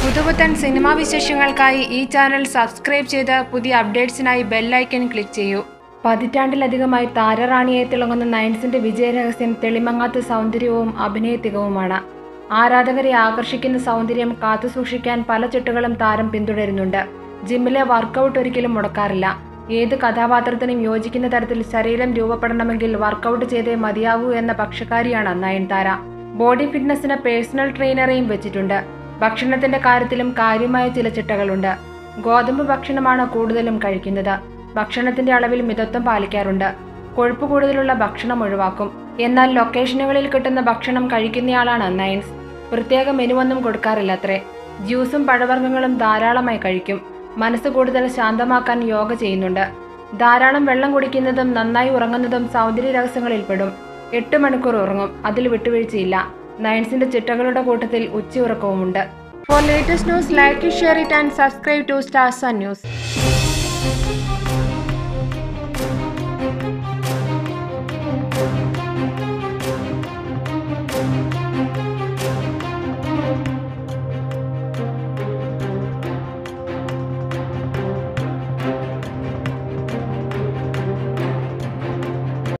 പുതുപുത്തൻ സിനിമാ വിശേഷങ്ങൾക്കായി ഈ channel subscribe ചെയ്ത് പുതിയ അപ്ഡേറ്റ്സിനായി ബെൽ ഐക്കൺ ക്ലിക്ക് ചെയ്യൂ. പതിറ്റാണ്ടിലധികമായി താരറാണിയെ തിളങ്ങുന്ന നയൻസിന്റെ വിജയരഹസ്യം തെളിമങ്ങാത്ത സൗന്ദര്യവും അഭിനയ തികവുമാണ്. ആരാധകരെ ആകർഷിക്കുന്ന സൗന്ദര്യം കാത്തുസൂക്ഷിക്കാൻ പല ചിട്ടകളും താരം പിന്തുടരുന്നുണ്ട്. ജിമ്മിലെ വർക്കൗട്ട് ഒരിക്കലും മുടക്കാറില്ല. ഏത് കഥാപാത്രത്തിനും യോജിക്കുന്ന തരത്തിൽ ശരീരം രൂപപ്പെടണമെങ്കിൽ വർക്കൗട്ട് ചെയ്തേ മതിയാവൂ എന്ന പക്ഷക്കാരിയാണ് നയൻതാര. ബോഡി ഫിറ്റ്നസിന് പേഴ്സണൽ ട്രെയിനറെയും വെച്ചിട്ടുണ്ട്. ഭക്ഷണത്തിന്റെ കാര്യത്തിലും കാര്യമായ ചില ചിട്ടകളുണ്ട്. ഗോതമ്പ് ഭക്ഷണമാണ് കൂടുതലും കഴിക്കുന്നത്. ഭക്ഷണത്തിന്റെ അളവിൽ മിതത്വം പാലിക്കാറുണ്ട്. കൊഴുപ്പ് കൂടുതലുള്ള ഭക്ഷണം ഒഴിവാക്കും. എന്നാൽ ലൊക്കേഷനുകളിൽ കിട്ടുന്ന ഭക്ഷണം കഴിക്കുന്നയാളാണ് നയൻസ്. പ്രത്യേക മെനുവൊന്നും കൊടുക്കാറില്ലത്രേ. ജ്യൂസും പഴവർഗ്ഗങ്ങളും ധാരാളമായി കഴിക്കും. മനസ്സ് കൂടുതൽ ശാന്തമാക്കാൻ യോഗ ചെയ്യുന്നുണ്ട്. ധാരാളം വെള്ളം കുടിക്കുന്നതും നന്നായി ഉറങ്ങുന്നതും സൗന്ദര്യ രഹസ്യങ്ങളിൽ പെടും. 8 മണിക്കൂർ ഉറങ്ങും, അതിൽ വിട്ടുവീഴ്ചയില്ല. നയൻസിന്റെ ചിട്ടകളുടെ കൂട്ടത്തിൽ ഉച്ചയുറക്കവുമുണ്ട്. For latest news, like, share it and subscribe to Stars Sun News.